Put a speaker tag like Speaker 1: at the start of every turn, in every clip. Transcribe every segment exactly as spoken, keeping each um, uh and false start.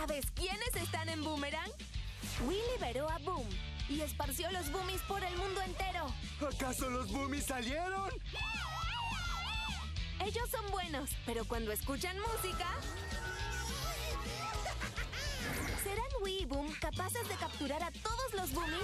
Speaker 1: ¿Sabes quiénes están en Boomerang? Wii liberó a Boom y esparció los Boomies por el mundo entero.
Speaker 2: ¿Acaso los Boomies salieron?
Speaker 1: Ellos son buenos, pero cuando escuchan música... ¿Serán Wii y Boom capaces de capturar a todos los Boomies?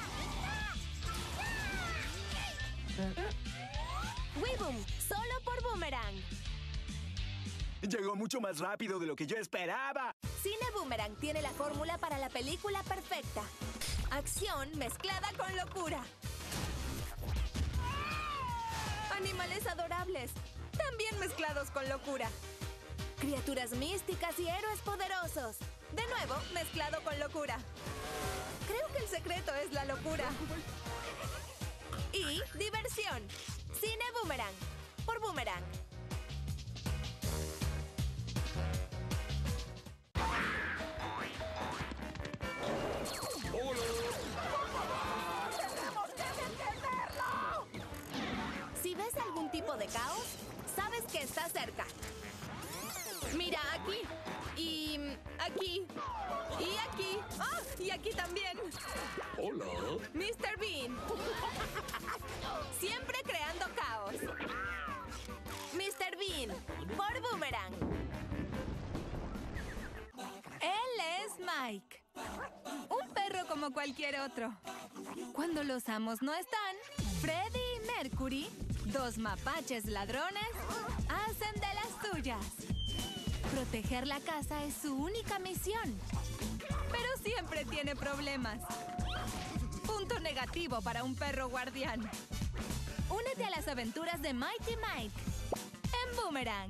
Speaker 1: Wii Boom, solo por Boomerang.
Speaker 2: Llegó mucho más rápido de lo que yo esperaba.
Speaker 1: Cine Boomerang tiene la fórmula para la película perfecta. Acción mezclada con locura. Animales adorables, también mezclados con locura. Criaturas místicas y héroes poderosos, de nuevo mezclado con locura. Creo que el secreto es la locura. Y diversión. Cine Boomerang, por Boomerang. Si ves algún tipo de caos, sabes que está cerca. Mira aquí, y aquí, y aquí, ¡ah! Y aquí también.
Speaker 3: Hola.
Speaker 1: mister Bean. Siempre creando caos. mister Bean, por Boomerang. Él es Mike. Un perro como cualquier otro. Cuando los amos no están, Freddy y Mercury, dos mapaches ladrones, hacen de las suyas. Proteger la casa es su única misión. Pero siempre tiene problemas. Punto negativo para un perro guardián. Únete a las aventuras de Mighty Mike en Boomerang.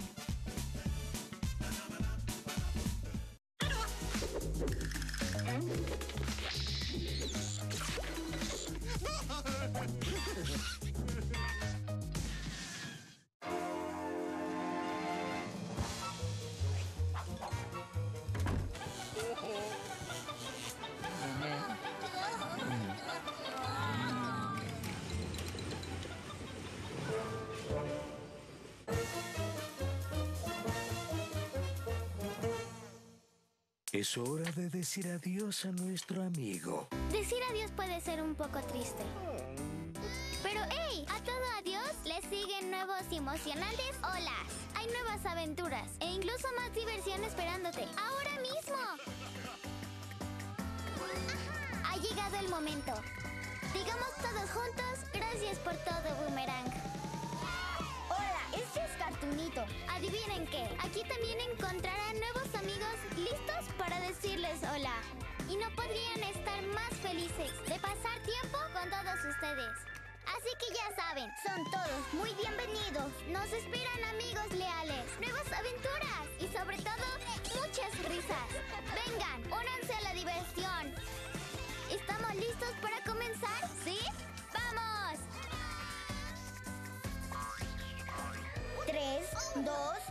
Speaker 3: Es hora de decir adiós a nuestro amigo.
Speaker 4: Decir adiós puede ser un poco triste. Pero ¡hey! A todo adiós le siguen nuevos y emocionantes olas. Hay nuevas aventuras e incluso más diversión esperándote ahora mismo. Ha llegado el momento. Digamos todos juntos, gracias por todo, Boomerang. Hola, este es Cartoonito. Adivinen qué, aquí también encontrarán nuevos amigos listos para decirles hola. Y no podrían estar más felices de pasar tiempo con todos ustedes. Así que ya saben, son todos muy bienvenidos. Nos esperan amigos leales, nuevas aventuras y sobre todo, muchas risas. Vengan, únanse a la diversión. ¿Estamos listos para comenzar? ¿Sí? ¡Vamos! Tres, dos,